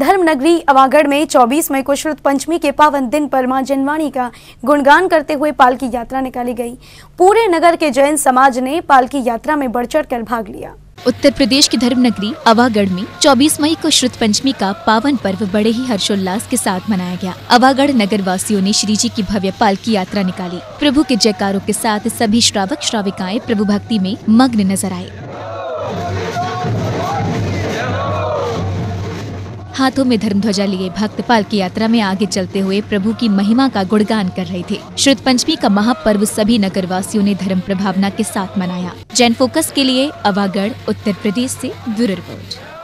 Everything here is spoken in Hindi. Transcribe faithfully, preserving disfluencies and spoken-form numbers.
धर्म नगरी अवागढ़ में चौबीस मई को श्रुत पंचमी के पावन दिन पर मां जनवाणी का गुणगान करते हुए पालकी यात्रा निकाली गई। पूरे नगर के जैन समाज ने पालकी यात्रा में बढ़ चढ़ कर भाग लिया। उत्तर प्रदेश की धर्म नगरी अवागढ़ में चौबीस मई को श्रुत पंचमी का पावन पर्व बड़े ही हर्षोल्लास के साथ मनाया गया। अवागढ़ नगर वासियों ने श्री जी की भव्य पालकी यात्रा निकाली। प्रभु के जयकारों के साथ सभी श्रावक श्राविकाएं प्रभु भक्ति में मग्न नजर आए। हाथों में धर्म ध्वजा लिए भक्त पालकी यात्रा में आगे चलते हुए प्रभु की महिमा का गुणगान कर रहे थे। श्रुत पंचमी का महापर्व सभी नगरवासियों ने धर्म प्रभावना के साथ मनाया। जैन फोकस के लिए अवागढ़ उत्तर प्रदेश से ब्यूरो रिपोर्ट।